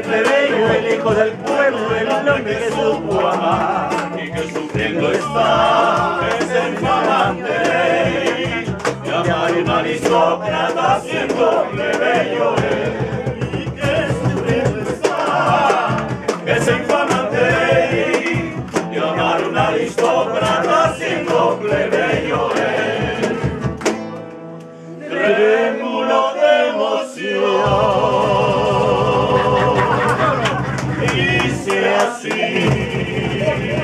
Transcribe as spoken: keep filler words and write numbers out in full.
plebeyo, el hijo del pueblo, el hombre que supo amar y que sufriendo está ese infamante ley, llamar un aristócrata siendo plebeyo él, y que sufriendo está ese infamante ley, llamar un aristócrata siendo plebeyo él, trémulo de emoción. Dice así.